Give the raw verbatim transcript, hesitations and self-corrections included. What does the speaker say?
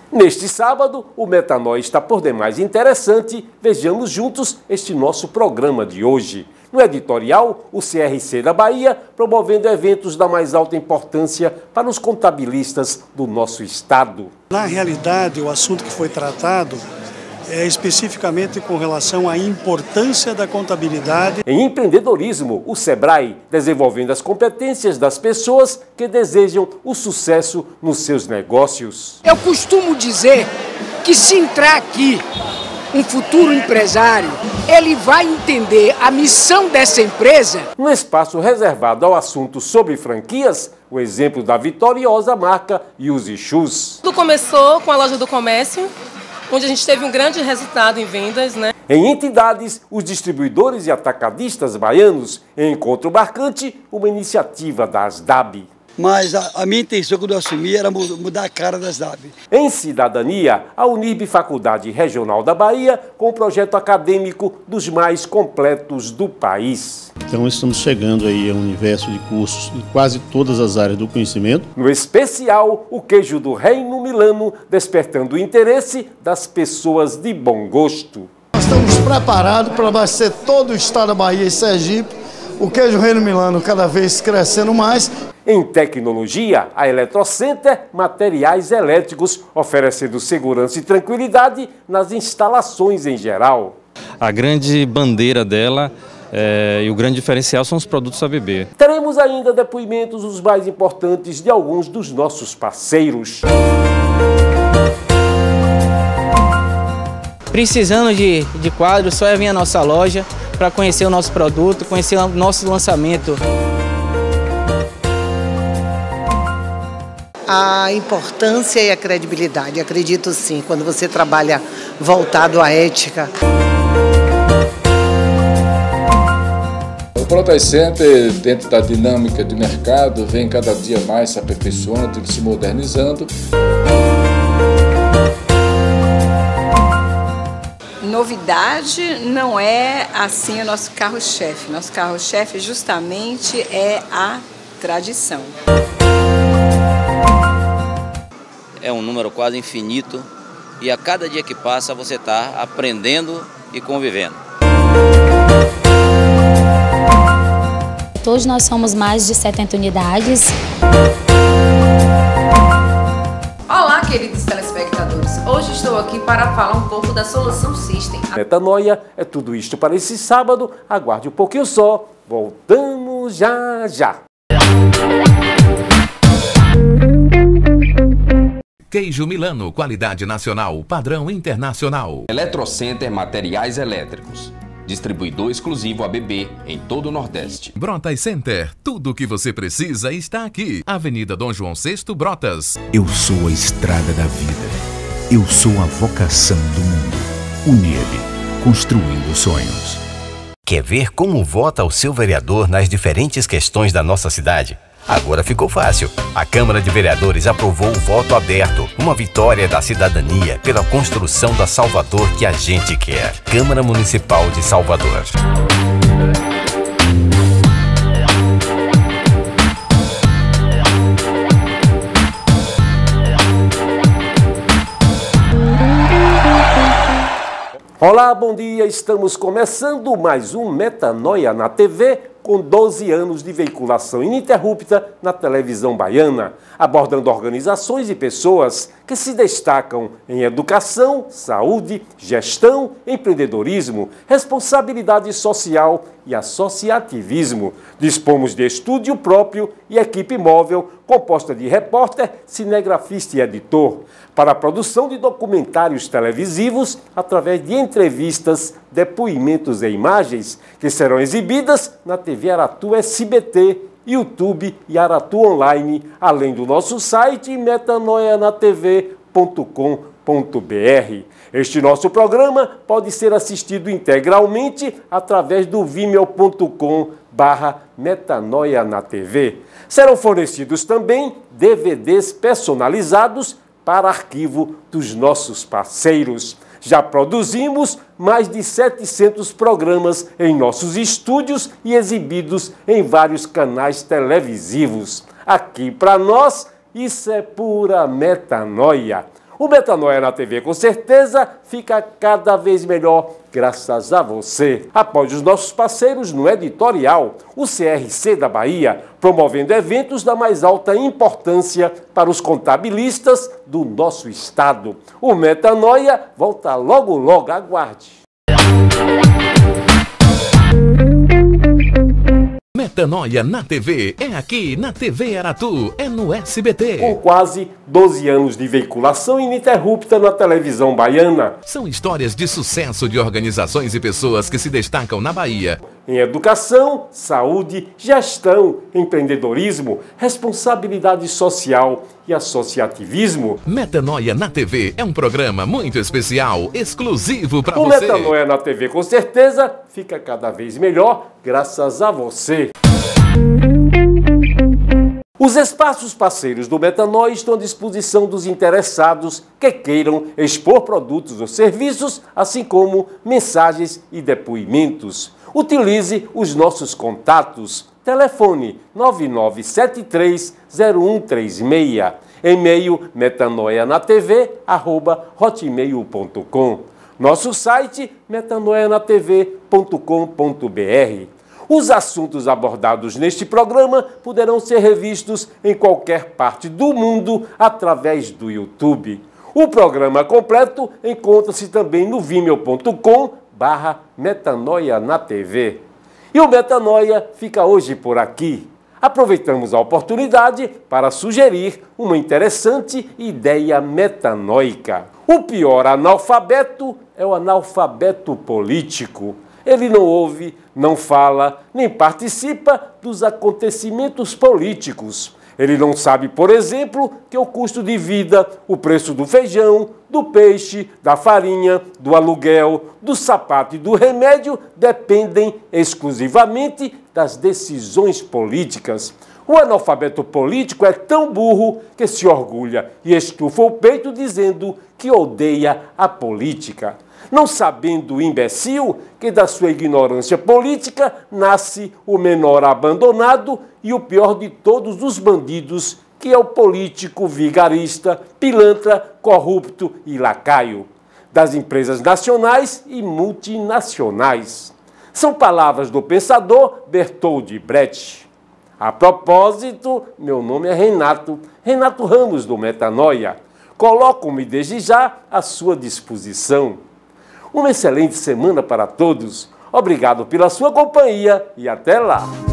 Neste sábado, o Metanoia está por demais interessante. Vejamos juntos este nosso programa de hoje. No editorial, o C R C da Bahia promovendo eventos da mais alta importância para os contabilistas do nosso estado. Na realidade, o assunto que foi tratado é especificamente com relação à importância da contabilidade. Em empreendedorismo, o Sebrae desenvolvendo as competências das pessoas que desejam o sucesso nos seus negócios. Eu costumo dizer que se entrar aqui um futuro empresário, ele vai entender a missão dessa empresa. No espaço reservado ao assunto sobre franquias, o exemplo da vitoriosa marca Yuzi Shoes. Tudo começou com a loja do comércio, onde a gente teve um grande resultado em vendas, né? Em entidades, os distribuidores e atacadistas baianos, em encontro marcante, uma iniciativa da ASDAB. Mas a, a minha intenção quando eu assumi era mudar a cara da ASDAB. Em cidadania, a Unirb Faculdade Regional da Bahia, com o projeto acadêmico dos mais completos do país. Então estamos chegando aí a um universo de cursos de quase todas as áreas do conhecimento. No especial, o queijo do Reino Milano, despertando o interesse das pessoas de bom gosto. Nós estamos preparados para abastecer todo o estado da Bahia e Sergipe. O queijo Reino Milano cada vez crescendo mais. Em tecnologia, a Eletrocenter, materiais elétricos, oferecendo segurança e tranquilidade nas instalações em geral. A grande bandeira dela é, e o grande diferencial são os produtos A B B. Teremos ainda depoimentos os mais importantes de alguns dos nossos parceiros. Precisando de, de quadros, só é vir à nossa loja para conhecer o nosso produto, conhecer o nosso lançamento. A importância e a credibilidade, acredito sim, quando você trabalha voltado à ética. O Protas Center, dentro da dinâmica de mercado, vem cada dia mais se aperfeiçoando e se modernizando. Novidade não é assim o nosso carro-chefe. Nosso carro-chefe justamente é a tradição. É um número quase infinito e a cada dia que passa você está aprendendo e convivendo. Todos nós somos mais de setenta unidades. Olá, queridos telespectadores. Hoje estou aqui para falar um pouco da Solução System. Metanoia é tudo isto para esse sábado. Aguarde um pouquinho só. Voltamos já já. Queijo Milano, qualidade nacional, padrão internacional. Eletrocenter Materiais Elétricos. Distribuidor exclusivo A B B em todo o Nordeste. Brotas Center, tudo o que você precisa está aqui. Avenida Dom João sexto, Brotas. Eu sou a estrada da vida. Eu sou a vocação do mundo. Unirb, construindo sonhos. Quer ver como vota o seu vereador nas diferentes questões da nossa cidade? Agora ficou fácil. A Câmara de Vereadores aprovou o voto aberto, uma vitória da cidadania pela construção da Salvador que a gente quer. Câmara Municipal de Salvador. Olá, bom dia. Estamos começando mais um Metanoia na T V, com doze anos de veiculação ininterrupta na televisão baiana, abordando organizações e pessoas que se destacam em educação, saúde, gestão, empreendedorismo, responsabilidade social e associativismo. Dispomos de estúdio próprio e equipe móvel composta de repórter, cinegrafista e editor, para a produção de documentários televisivos através de entrevistas, depoimentos e imagens que serão exibidas na T V Aratu S B T, YouTube e Aratu Online, além do nosso site metanoia na t v ponto com ponto b r. Este nosso programa pode ser assistido integralmente através do vimeo ponto com barra metanoia na T V. Serão fornecidos também D V Ds personalizados para arquivo dos nossos parceiros. Já produzimos mais de setecentos programas em nossos estúdios e exibidos em vários canais televisivos. Aqui, para nós, isso é pura metanoia. O Metanoia na T V, com certeza, fica cada vez melhor graças a você. Apoie os nossos parceiros no editorial, o C R C da Bahia, promovendo eventos da mais alta importância para os contabilistas do nosso estado. O Metanoia volta logo logo, aguarde. Metanoia na T V é aqui na T V Aratu, é no S B T. Com quase doze anos de veiculação ininterrupta na televisão baiana. São histórias de sucesso de organizações e pessoas que se destacam na Bahia. Em educação, saúde, gestão, empreendedorismo, responsabilidade social e associativismo. Metanoia na T V é um programa muito especial, exclusivo para você. O Metanoia na T V, com certeza, fica cada vez melhor graças a você. Os espaços parceiros do Metanoia estão à disposição dos interessados que queiram expor produtos ou serviços, assim como mensagens e depoimentos. Utilize os nossos contatos. Telefone nove nove sete três zero um três seis. E-mail metanoianatv arroba hotmail ponto com. Nosso site metanoianatv ponto com ponto br. Os assuntos abordados neste programa poderão ser revistos em qualquer parte do mundo através do YouTube. O programa completo encontra-se também no vimeo ponto com barra metanoia na T V. E o Metanoia fica hoje por aqui. Aproveitamos a oportunidade para sugerir uma interessante ideia metanoica. O pior analfabeto é o analfabeto político. Ele não ouve, não fala, nem participa dos acontecimentos políticos. Ele não sabe, por exemplo, que o custo de vida, o preço do feijão, do peixe, da farinha, do aluguel, do sapato e do remédio dependem exclusivamente das decisões políticas. O analfabeto político é tão burro que se orgulha e estufa o peito dizendo que odeia a política. Não sabendo o imbecil que da sua ignorância política nasce o menor abandonado e o pior de todos os bandidos, que é o político vigarista, pilantra, corrupto e lacaio das empresas nacionais e multinacionais. São palavras do pensador Bertold Brecht. A propósito, meu nome é Renato, Renato Ramos do Metanoia. Coloco-me desde já à sua disposição. Uma excelente semana para todos. Obrigado pela sua companhia e até lá.